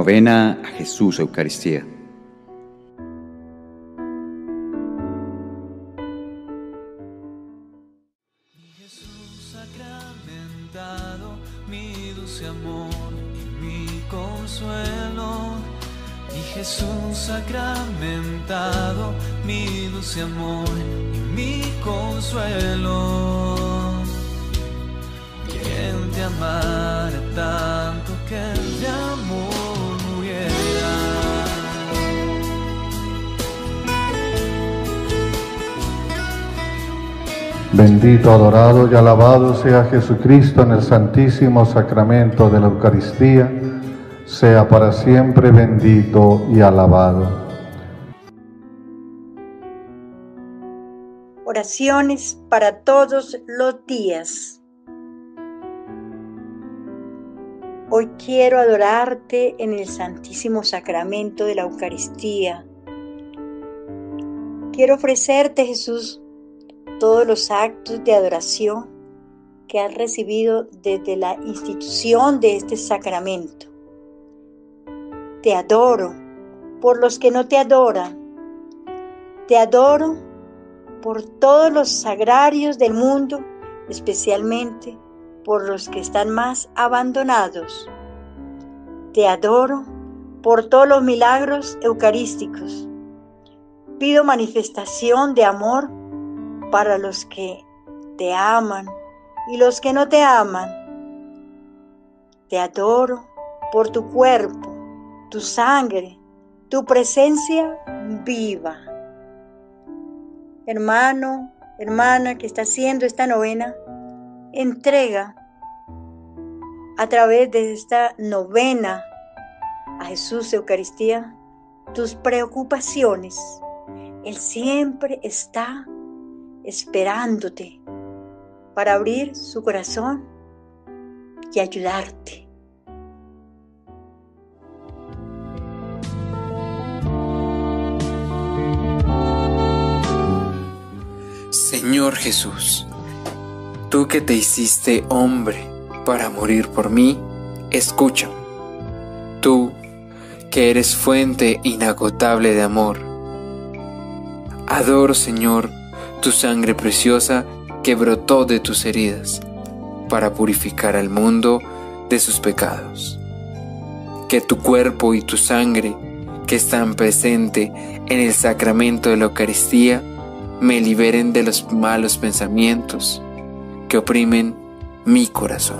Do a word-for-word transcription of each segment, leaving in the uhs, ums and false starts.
Novena a Jesús Eucaristía. Mi Jesús sacramentado, mi dulce amor y mi consuelo. Mi Jesús sacramentado, mi dulce amor y mi consuelo. Quien te amara tanto que de amor muriera. Bendito, adorado y alabado sea Jesucristo en el Santísimo Sacramento de la Eucaristía, sea para siempre bendito y alabado. Oraciones para todos los días. Hoy quiero adorarte en el Santísimo Sacramento de la Eucaristía. Quiero ofrecerte, Jesús, todos los actos de adoración que has recibido desde la institución de este sacramento. Te adoro por los que no te adoran. Te adoro por todos los sagrarios del mundo, especialmente por los que están más abandonados. Te adoro por todos los milagros eucarísticos. Pido manifestación de amor para los que te aman y los que no te aman. Te adoro por tu cuerpo, tu sangre, tu presencia viva. Hermano, hermana que está haciendo esta novena, entrega a través de esta novena a Jesús Eucaristía tus preocupaciones. Él siempre está esperándote para abrir su corazón y ayudarte. Señor Jesús, tú que te hiciste hombre para morir por mí, escúchame. Tú que eres fuente inagotable de amor, adoro, Señor, tu sangre preciosa que brotó de tus heridas para purificar al mundo de sus pecados. Que tu cuerpo y tu sangre que están presentes en el sacramento de la Eucaristía me liberen de los malos pensamientos que oprimen mi corazón.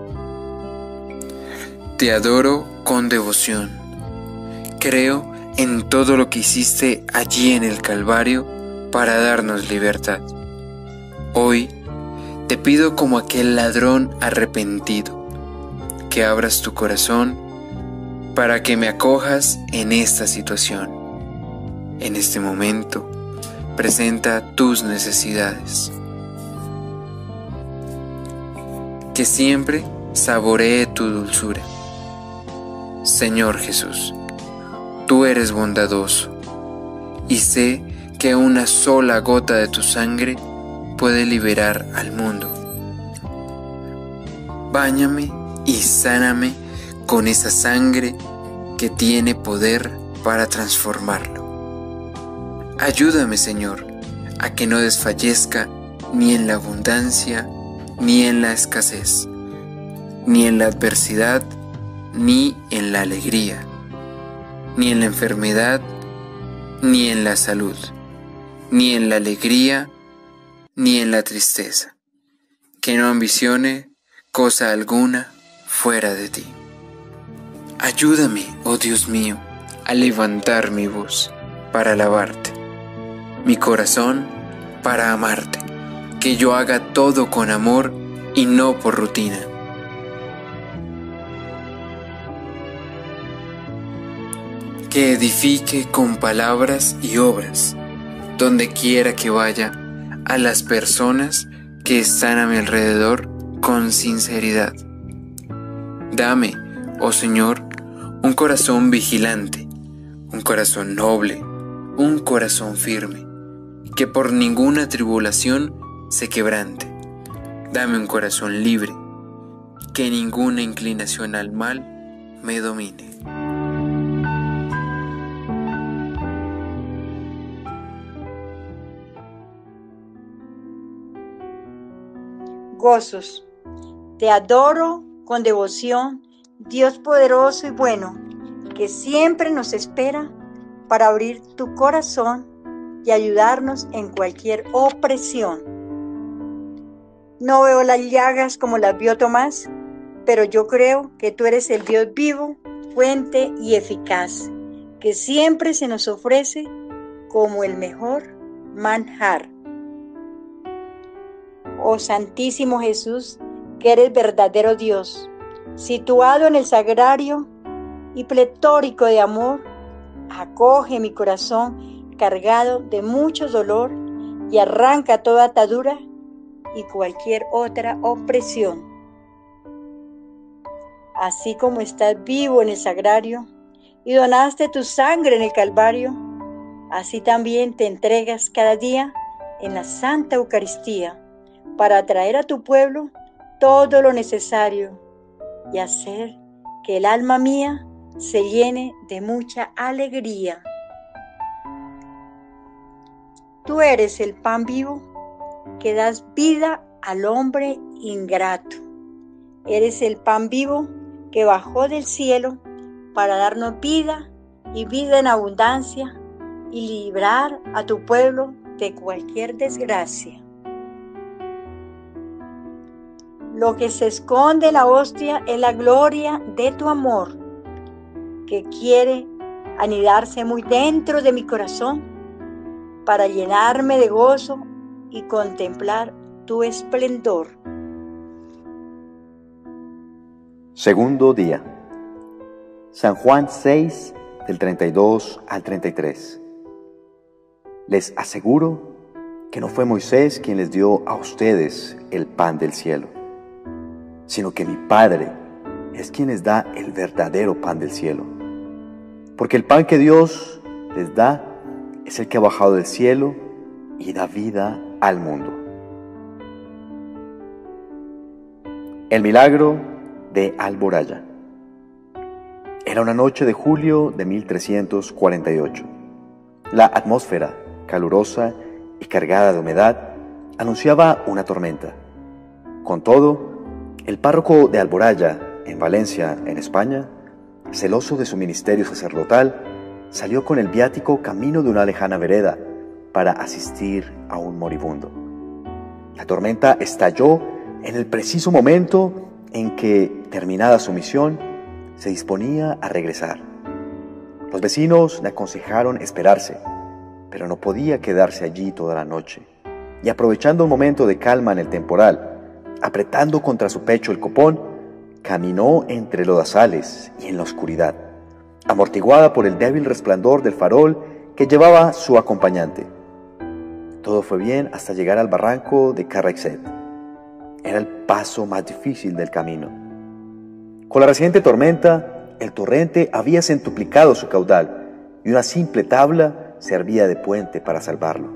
Te adoro con devoción. Creo en todo lo que hiciste allí en el Calvario para darnos libertad. Hoy te pido como aquel ladrón arrepentido, que abras tu corazón para que me acojas en esta situación. En este momento, presenta tus necesidades. Que siempre saboree tu dulzura. Señor Jesús, tú eres bondadoso y sé que una sola gota de tu sangre puede liberar al mundo. Báñame y sáname con esa sangre que tiene poder para transformarlo. Ayúdame, Señor, a que no desfallezca ni en la abundancia, ni en la escasez, ni en la adversidad, ni en la alegría, ni en la enfermedad, ni en la salud, ni en la alegría, ni en la tristeza, que no ambicione cosa alguna fuera de ti. Ayúdame, oh Dios mío, a levantar mi voz para alabarte, mi corazón para amarte, que yo haga todo con amor y no por rutina. Que edifique con palabras y obras, donde quiera que vaya, a las personas que están a mi alrededor con sinceridad. Dame, oh Señor, un corazón vigilante, un corazón noble, un corazón firme, que por ninguna tribulación se quebrante. Dame un corazón libre, que ninguna inclinación al mal me domine. gozos. Te adoro con devoción, Dios poderoso y bueno, que siempre nos espera para abrir tu corazón y ayudarnos en cualquier opresión. No veo las llagas como las vio Tomás, pero yo creo que tú eres el Dios vivo, fuente y eficaz, que siempre se nos ofrece como el mejor manjar. Oh Santísimo Jesús, que eres verdadero Dios, situado en el sagrario y pletórico de amor, acoge mi corazón cargado de mucho dolor y arranca toda atadura y cualquier otra opresión. Así como estás vivo en el sagrario y donaste tu sangre en el Calvario, así también te entregas cada día en la Santa Eucaristía para traer a tu pueblo todo lo necesario y hacer que el alma mía se llene de mucha alegría. Tú eres el pan vivo que das vida al hombre ingrato. Eres el pan vivo que bajó del cielo para darnos vida y vida en abundancia y librar a tu pueblo de cualquier desgracia. Lo que se esconde en la hostia es la gloria de tu amor, que quiere anidarse muy dentro de mi corazón para llenarme de gozo y contemplar tu esplendor. Segundo día. San Juan seis, del treinta y dos al treinta y tres. Les aseguro que no fue Moisés quien les dio a ustedes el pan del cielo, sino que mi Padre es quien les da el verdadero pan del cielo. Porque el pan que Dios les da es el que ha bajado del cielo y da vida al mundo. El milagro de Alboraya. Era una noche de julio de mil trescientos cuarenta y ocho. La atmósfera, calurosa y cargada de humedad, anunciaba una tormenta. Con todo, el párroco de Alboraya, en Valencia, en España, celoso de su ministerio sacerdotal, salió con el viático camino de una lejana vereda para asistir a un moribundo. La tormenta estalló en el preciso momento en que, terminada su misión, se disponía a regresar. Los vecinos le aconsejaron esperarse, pero no podía quedarse allí toda la noche, y aprovechando un momento de calma en el temporal, apretando contra su pecho el copón, caminó entre lodazales y en la oscuridad, amortiguada por el débil resplandor del farol que llevaba su acompañante. Todo fue bien hasta llegar al barranco de Carraixet. Era el paso más difícil del camino. Con la reciente tormenta, el torrente había centuplicado su caudal y una simple tabla servía de puente para salvarlo.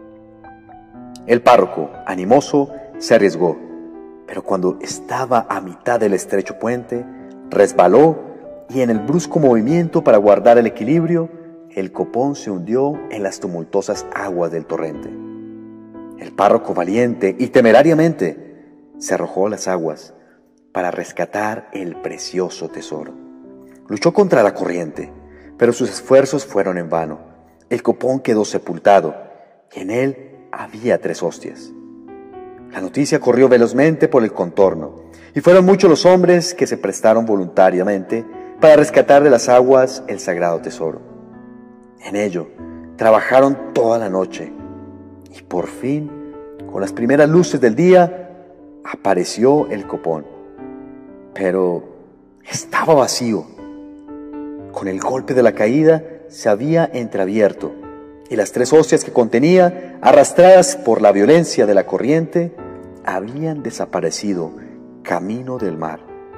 El párroco, animoso, se arriesgó, pero cuando estaba a mitad del estrecho puente, resbaló y en el brusco movimiento para guardar el equilibrio, el copón se hundió en las tumultuosas aguas del torrente. El párroco, valiente y temerariamente, se arrojó a las aguas para rescatar el precioso tesoro. Luchó contra la corriente, pero sus esfuerzos fueron en vano. El copón quedó sepultado y en él había tres hostias. La noticia corrió velozmente por el contorno y fueron muchos los hombres que se prestaron voluntariamente para rescatar de las aguas el sagrado tesoro. En ello trabajaron toda la noche y por fin, con las primeras luces del día, apareció el copón. Pero estaba vacío. Con el golpe de la caída se había entreabierto y las tres hostias que contenía, arrastradas por la violencia de la corriente, habían desaparecido camino del mar.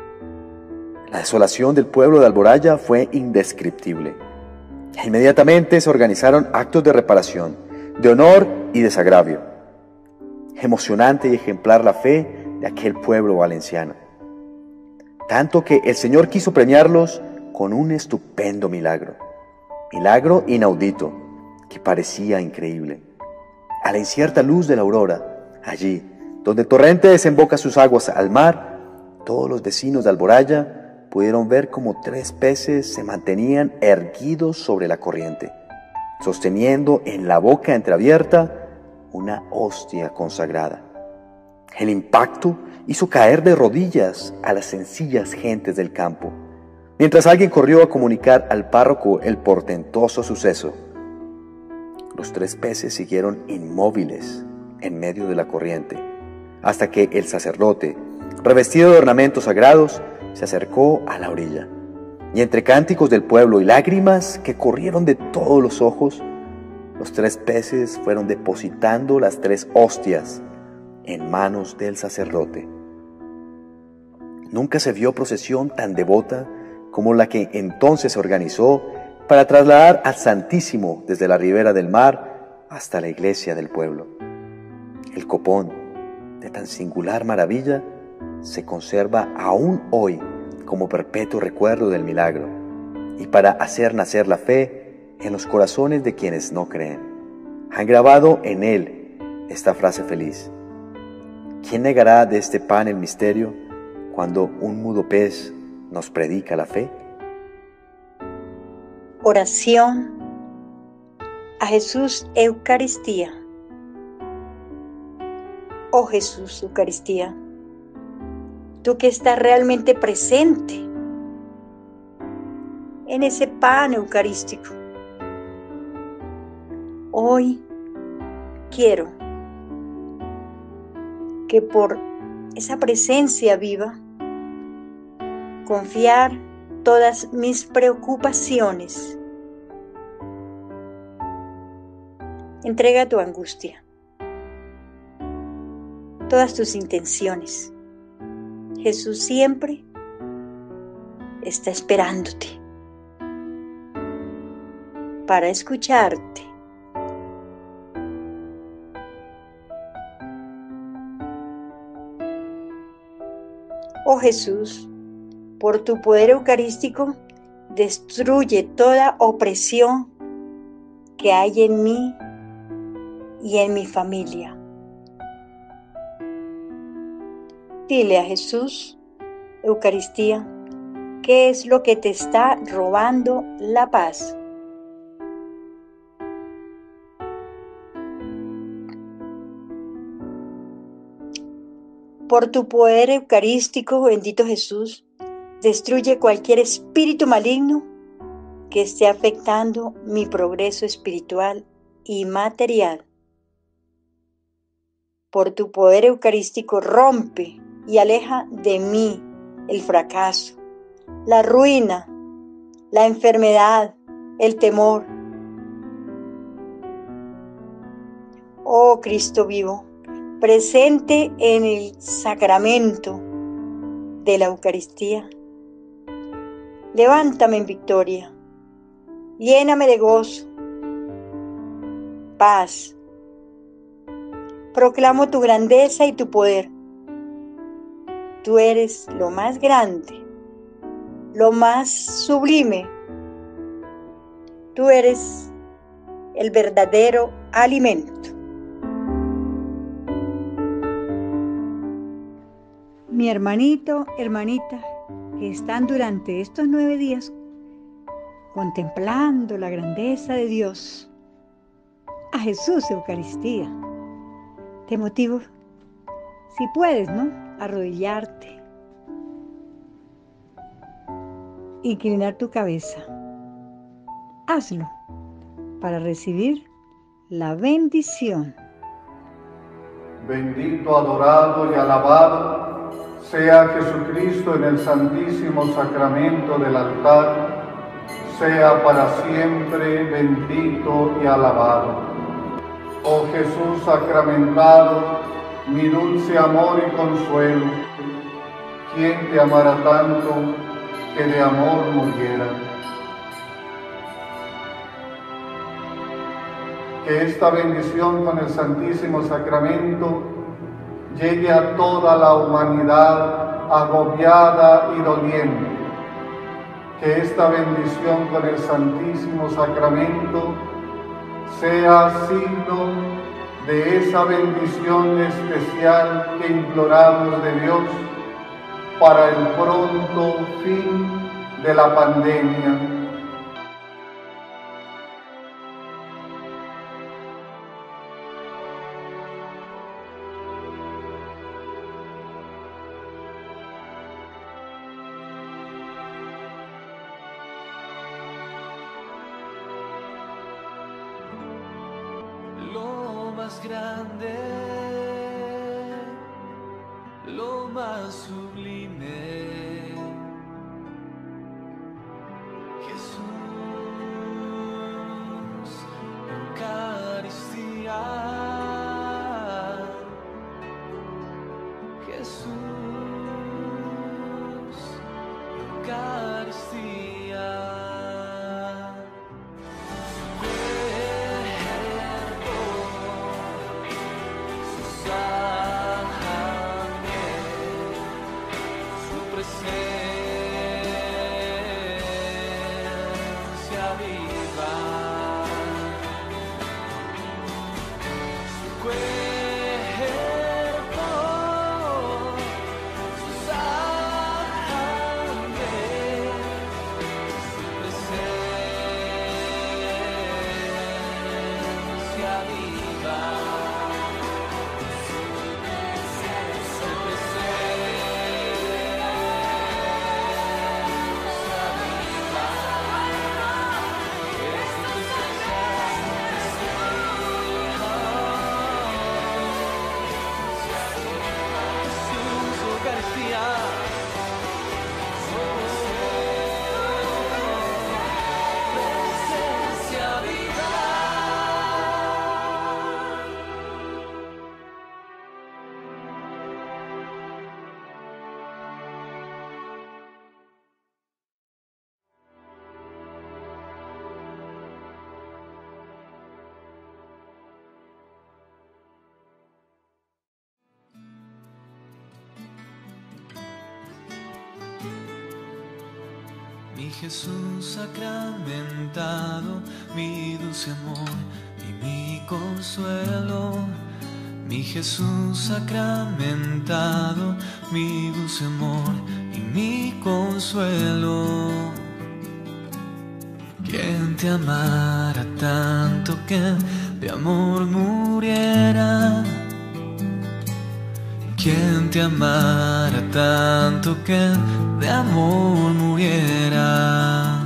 La desolación del pueblo de Alboraya fue indescriptible. Inmediatamente se organizaron actos de reparación, de honor y desagravio. Emocionante y ejemplar la fe de aquel pueblo valenciano. Tanto que el Señor quiso premiarlos con un estupendo milagro. Milagro inaudito, que parecía increíble. A la incierta luz de la aurora, allí, Donde el torrente desemboca sus aguas al mar, todos los vecinos de Alboraya pudieron ver cómo tres peces se mantenían erguidos sobre la corriente, sosteniendo en la boca entreabierta una hostia consagrada. El impacto hizo caer de rodillas a las sencillas gentes del campo, mientras alguien corrió a comunicar al párroco el portentoso suceso. Los tres peces siguieron inmóviles en medio de la corriente, hasta que el sacerdote, revestido de ornamentos sagrados, se acercó a la orilla. Y entre cánticos del pueblo y lágrimas que corrieron de todos los ojos, los tres peces fueron depositando las tres hostias en manos del sacerdote. Nunca se vio procesión tan devota como la que entonces se organizó para trasladar al Santísimo desde la ribera del mar hasta la iglesia del pueblo. El copón, de tan singular maravilla, se conserva aún hoy como perpetuo recuerdo del milagro y para hacer nacer la fe en los corazones de quienes no creen. Han grabado en él esta frase feliz: ¿quién negará de este pan el misterio cuando un mudo pez nos predica la fe? Oración a Jesús Eucaristía. Oh Jesús Eucaristía, tú que estás realmente presente en ese pan eucarístico, hoy quiero que por esa presencia viva, confiar todas mis preocupaciones. Entrega tu angustia, todas tus intenciones. Jesús siempre está esperándote para escucharte. Oh Jesús, por tu poder eucarístico, destruye toda opresión que hay en mí y en mi familia. Dile a Jesús, Eucaristía, ¿qué es lo que te está robando la paz? Por tu poder eucarístico, bendito Jesús, destruye cualquier espíritu maligno que esté afectando mi progreso espiritual y material. Por tu poder eucarístico, rompe y aleja de mí el fracaso, la ruina, la enfermedad, el temor. Oh Cristo vivo, presente en el sacramento de la Eucaristía, levántame en victoria, lléname de gozo, paz. Proclamo tu grandeza y tu poder. Tú eres lo más grande, lo más sublime. Tú eres el verdadero alimento. Mi hermanito, hermanita, que están durante estos nueve días contemplando la grandeza de Dios, a Jesús Eucaristía, te motivo, si puedes, ¿no?, arrodillarte, inclinar tu cabeza. Hazlo para recibir la bendición. Bendito, adorado y alabado sea Jesucristo en el santísimo sacramento del altar, sea para siempre bendito y alabado. Oh Jesús sacramentado, mi dulce amor y consuelo, ¿quién te amará tanto que de amor muriera? Que esta bendición con el Santísimo Sacramento llegue a toda la humanidad agobiada y doliente. Que esta bendición con el Santísimo Sacramento sea signo de esa bendición especial que imploramos de Dios para el pronto fin de la pandemia. Lo más grande, lo más sublime, Jesús, Eucaristía, Jesús, Eucaristía. Mi Jesús sacramentado, mi dulce amor y mi consuelo. Mi Jesús sacramentado, mi dulce amor y mi consuelo. ¿Quién te amara tanto que de amor muriera? ¿Quién te amara tanto que de amor muriera?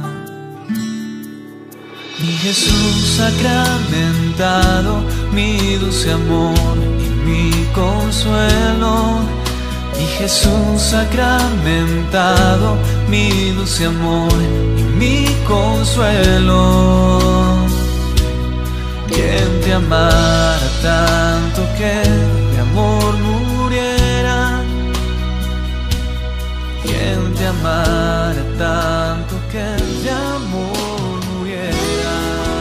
Mi Jesús sacramentado, mi dulce amor y mi consuelo. Mi Jesús sacramentado, mi dulce amor y mi consuelo. ¿Quién te amara tanto que de amor muriera? ¿Quién te amara tanto que de amor muriera?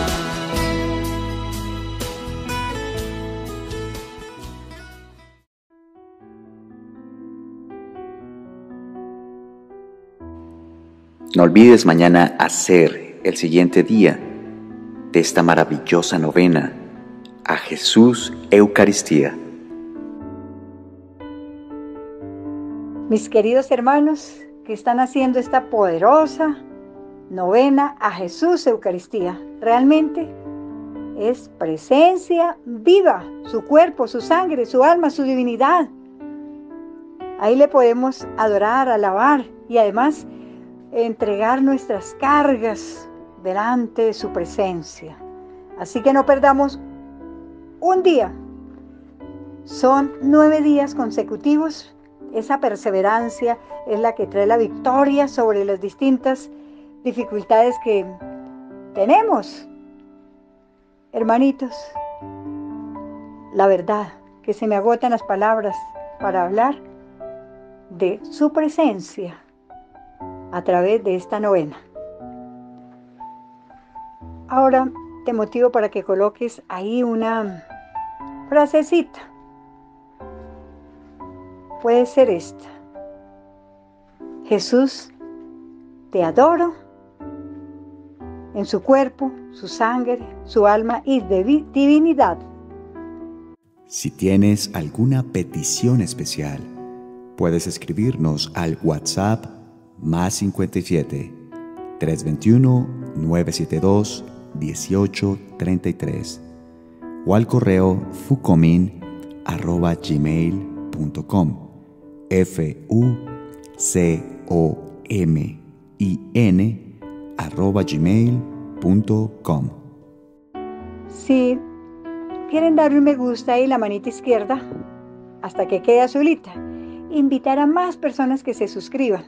No olvides mañana hacer el siguiente día de esta maravillosa novena a Jesús Eucaristía. Mis queridos hermanos que están haciendo esta poderosa novena a Jesús Eucaristía, realmente es presencia viva, su cuerpo, su sangre, su alma, su divinidad. Ahí le podemos adorar, alabar y además entregar nuestras cargas delante de su presencia. Así que no perdamos un día. Son nueve días consecutivos. Esa perseverancia es la que trae la victoria sobre las distintas dificultades que tenemos. Hermanitos, la verdad que se me agotan las palabras para hablar de su presencia a través de esta novena. Ahora te motivo para que coloques ahí una frasecita. Puede ser esta: Jesús, te adoro en su cuerpo, su sangre, su alma y divinidad. Si tienes alguna petición especial, puedes escribirnos al WhatsApp más cincuenta y siete, trescientos veintiuno, novecientos setenta y dos, dieciocho treinta y tres o al correo fucomin arroba gmail punto com, f u c o m i n arroba gmail punto com. Si quieren darle un me gusta y la manita izquierda hasta que quede azulita, invitar a más personas que se suscriban.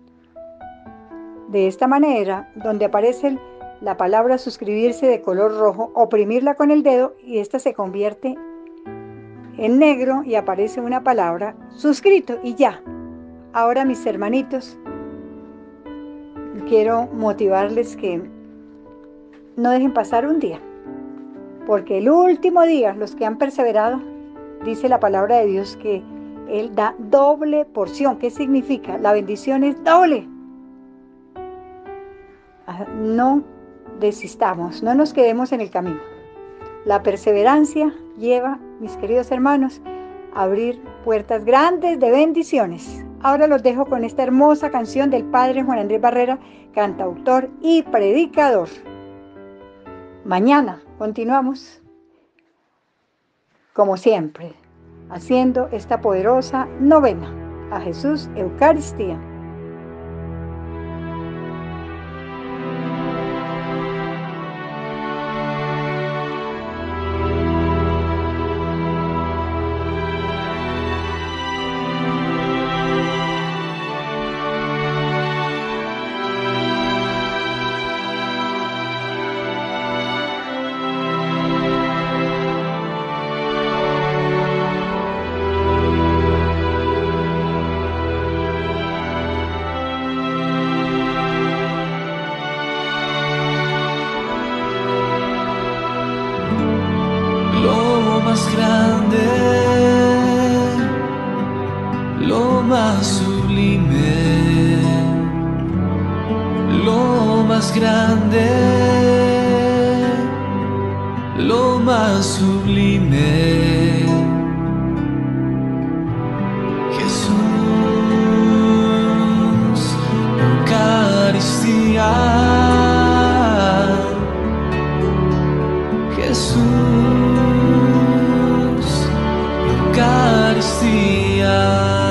De esta manera, donde aparece la palabra suscribirse de color rojo, oprimirla con el dedo y esta se convierte en negro y aparece una palabra suscrito y ya. Ahora, mis hermanitos, quiero motivarles que no dejen pasar un día, porque el último día, los que han perseverado, dice la palabra de Dios que Él da doble porción. ¿Qué significa? La bendición es doble. No desistamos, no nos quedemos en el camino. La perseverancia lleva, mis queridos hermanos, a abrir puertas grandes de bendiciones. Ahora los dejo con esta hermosa canción del Padre Juan Andrés Barrera, cantautor y predicador. Mañana continuamos, como siempre, haciendo esta poderosa novena a Jesús Eucaristía. Lo más grande, lo más sublime, lo más grande, lo más sublime. Jesús, Eucaristía, Jesús, Eucaristía,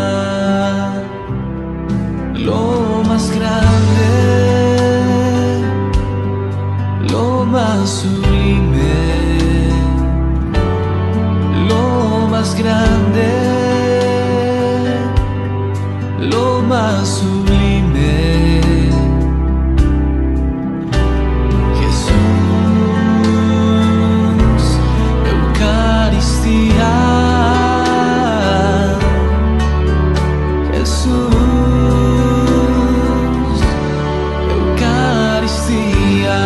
lo más grande, lo más sublime, lo más grande, lo más sublime. Jesús, Eucaristía, Jesús, Eucaristía,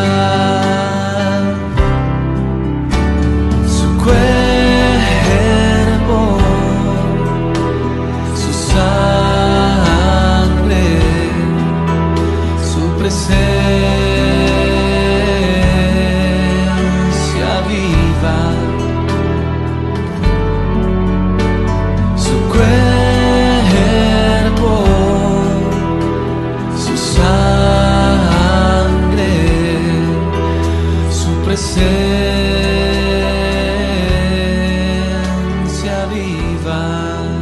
su cuerpo, su sangre, su presencia viva, su cuerpo, su sangre, su presencia viva.